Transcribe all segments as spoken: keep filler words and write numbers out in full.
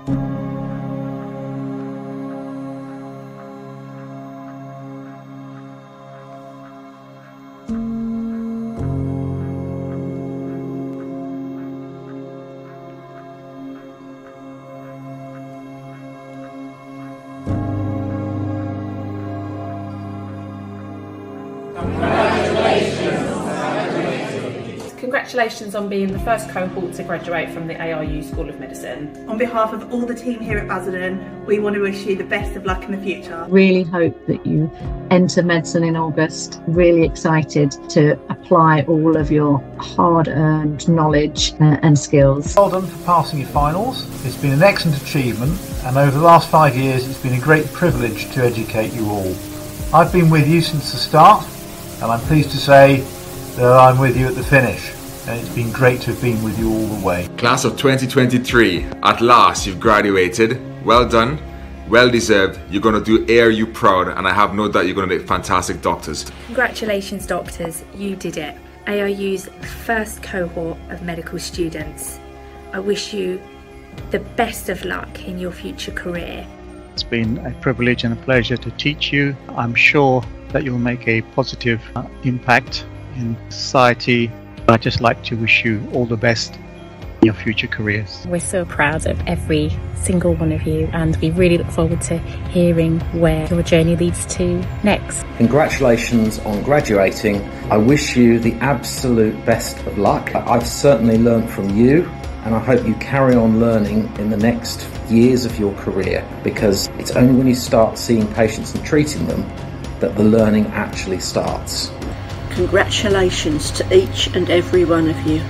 Congratulations on being the first cohort to graduate from the A R U School of Medicine. On behalf of all the team here at Basildon, we want to wish you the best of luck in the future. Really hope that you enter medicine in August. Really excited to apply all of your hard-earned knowledge uh, and skills. Well done for passing your finals. It's been an excellent achievement, and over the last five years it's been a great privilege to educate you all. I've been with you since the start, and I'm pleased to say that I'm with you at the finish. And it's been great to have been with you all the way. Class of twenty twenty-three, at last you've graduated. Well done, well deserved. You're going to do A R U proud, and I have no doubt you're going to make fantastic doctors. Congratulations doctors, you did it. A R U's first cohort of medical students. I wish you the best of luck in your future career. It's been a privilege and a pleasure to teach you. I'm sure that you'll make a positive uh, impact in society. I'd just like to wish you all the best in your future careers. We're so proud of every single one of you, and we really look forward to hearing where your journey leads to next. Congratulations on graduating. I wish you the absolute best of luck. I've certainly learned from you, and I hope you carry on learning in the next years of your career, because it's only when you start seeing patients and treating them that the learning actually starts. Congratulations to each and every one of you,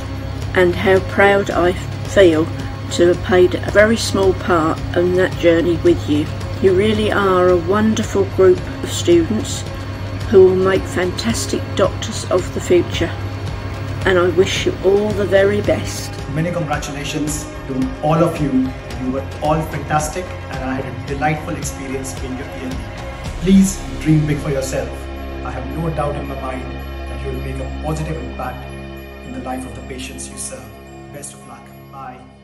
and how proud I feel to have played a very small part in that journey with you. You really are a wonderful group of students who will make fantastic doctors of the future, and I wish you all the very best. Many congratulations to all of you. You were all fantastic, and I had a delightful experience being your E L D. Please dream big for yourself. I have no doubt in my mind that you will make a positive impact in the life of the patients you serve. Best of luck. Bye.